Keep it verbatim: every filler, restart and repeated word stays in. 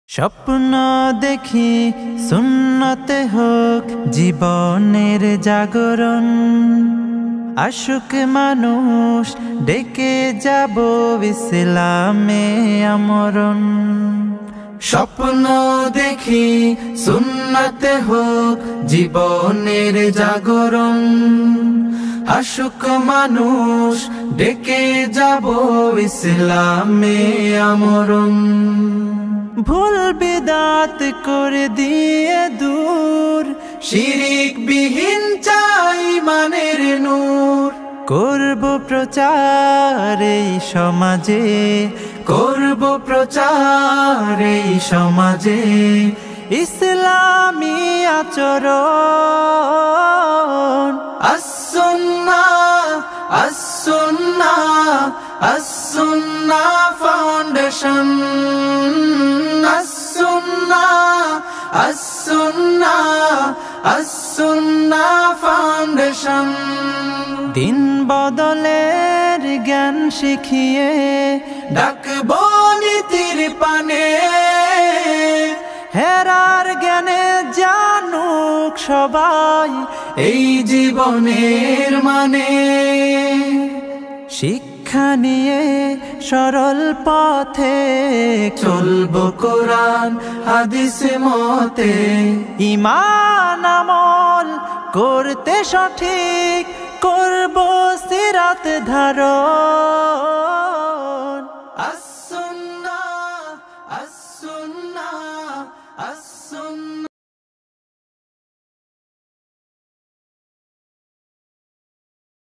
স্বপ্ন দেখি সুন্নতে হোক জীবনের জাগরণ, আশুক মানুষ ডেকে যাব ইসলামে আমরণ। স্বপ্ন দেখি সুন্নতে হোক জীবনের জাগরণ, আশুক মানুষ ডেকে যাব ইসলামে আমরণ। ভুল বিদাত করে দিয়ে দূর, শিরিক বিহীন চাই মানের নূর। করব প্রচার এই সমাজে, করব প্রচার এই সমাজে, ইসলামী আচরণ। As Sunnah As Sunnah As Sunnah foundation, As Sunnah As Sunnah As Sunnah foundation. দিন বদলের জ্ঞান শিখিয়ে ডাকবো নীতির পানে, হেরার জ্ঞানে জানুক সবাই এই জীবনের মানে। শিক্ষা নিয়ে সরল পথে চলবো কোরআন হাদিস মতে, ঈমান আমল করতে সঠিক করব সিরাত ধারণ।